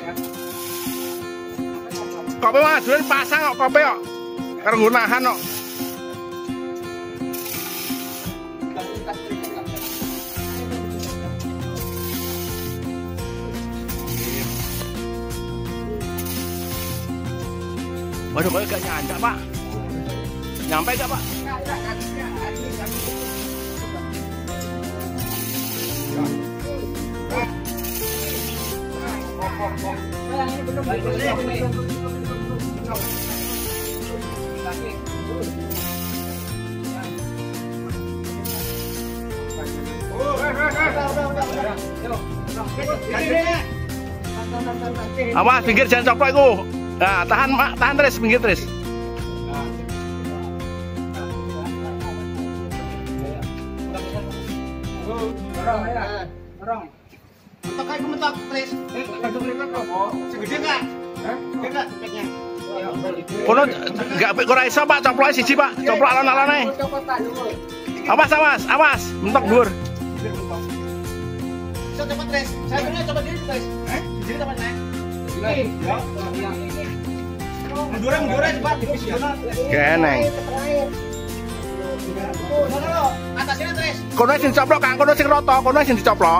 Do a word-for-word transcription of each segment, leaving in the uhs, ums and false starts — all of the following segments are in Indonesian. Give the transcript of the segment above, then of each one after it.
Kopi mah duluan pasang kok kopi kok. Karo nggunakan kok. Waduh, kok gak nyandak, Pak? Nyampe gak, Pak? Awas, pinggir jangan coplok itu. Nah, tahan, Mak, tahan terus, pinggir terus. Dorong ya. Dorong. Mentok aja mentok, Tris. Eh, langsung lipat kok. Segede enggak? Hah? Gede enggak cepetnya? Kono enggak ora iso, Pak, coplok siji, Pak. Coplok alon-alone. Awas, awas, awas, mentok dhuwur. Bisa cepat, Tris. Saya punya coba diri, Tris. Eh, di sini teman, Nek. Ini. Ya. Mundur, mundur cepat di sini. Keneng. Oh, sono lo, atasnya, Tris. Kono sing coplok, Kang, kono sing rata, kono sing dicoplok.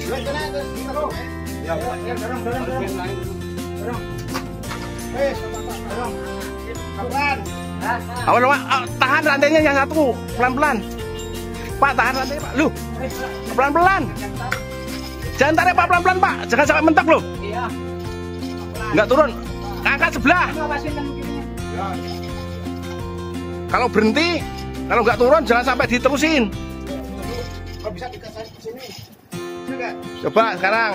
Ya, dorong, dorong, dorong. Dorong. Wes, dorong. Pelan. Awas, Pak, tahan rantainya yang satu, pelan-pelan. Pak, tahan rantainya, Pak. Lu. Pelan-pelan. Jangan tarik, Pak, pelan-pelan, Pak. Jangan sampai mentok loh. Iya. Enggak turun. Angkat sebelah. Kalau berhenti, kalau nggak turun jangan sampai diterusin. Kalau bisa dikasih ke sini. Enggak. Coba sekarang.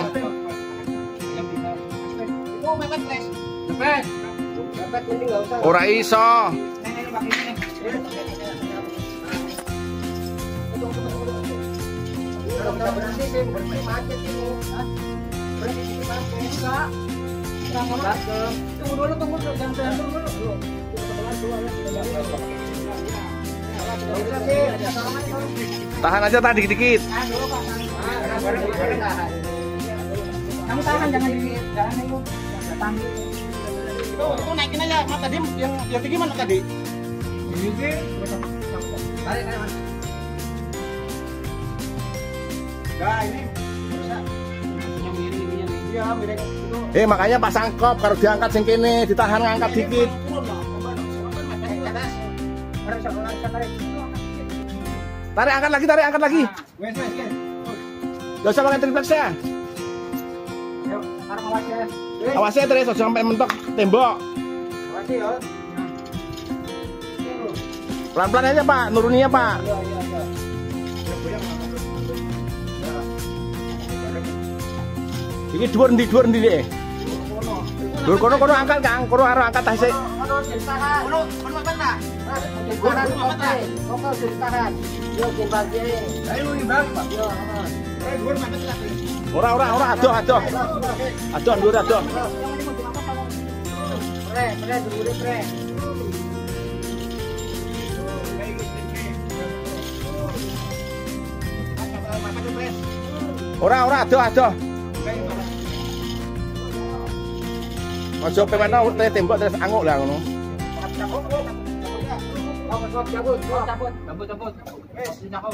Itu mepet, Tris. Mepet. Mepet ini enggak usah. Ora iso. Berhenti sih, berhenti macet ini. Hah? Berhenti macet. Enggak. Tunggu dulu, tunggu dulu, jangan jangan dulu dulu. Tahan aja tadi dikit-dikit. Kamu tahan, jangan di, jangan itu, jangan itu, itu naikin aja. Mas tadi yang yang tinggi mana tadi? Tinggi. Tarik, tarik mas. Nah ini bisa. Yang miring ini yang iya miring itu. Eh makanya pasang kop, kalau diangkat sing kene, ditahan ngangkat dikit. Tarik, angkat lagi, tarik, angkat lagi. Wes, wes, wes. Gak usah pakai triplex ya. Yuk, sekarang awas ya. Awas ya terus, sampai mentok tembok. Awas ya. Pelan-pelan aja, Pak, nuruninya, Pak. Iya, iya, iya. Ini dhuwur ndi, dhuwur ndi deh. Dhuwur kono kono angkat, Kang. Kono arep angkat tas sik. Kono ditahan. Kono, kono apa ta? Kono apa ta? Kono ditahan. Yo jembagi. Ayo imbang, Pak. Yo, heeh. Eh, dhuwur mepet lah. Ora ora ora adoh adoh. Adoh dhuwur adoh. Pre, pre dhuwur pre. Ora ora adoh adoh. Ojo pemana urte tembok terus anguk lah ngono. Cabut, cabut, cabut, cabut, cabut. Eh, sinakaw.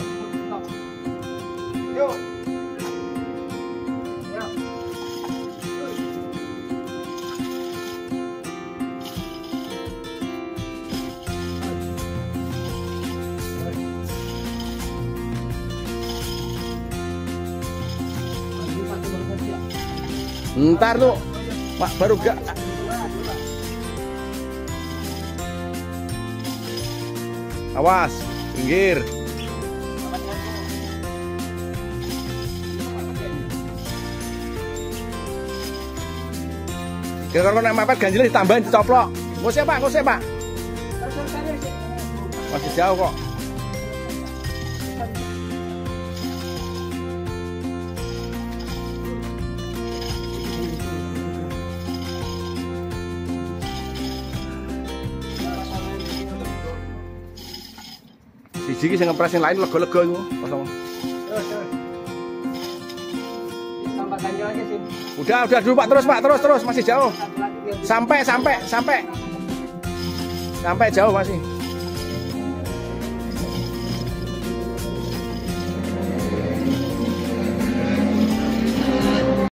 Yo. Yo. Ntar tuh, Pak baru gak. Awas, pinggir. Kalau nak mepet ganjil ditambahin dicoplok. Ngusik Pak, ngusik Pak. Masih jauh kok. Siji sing ngepres yang lain lega-lega iku. Kosong. Tambah ganjil aja sih. Udah, udah dulu Pak, terus Pak, terus, terus, masih jauh. Sampai, sampai, sampai. Sampai jauh masih.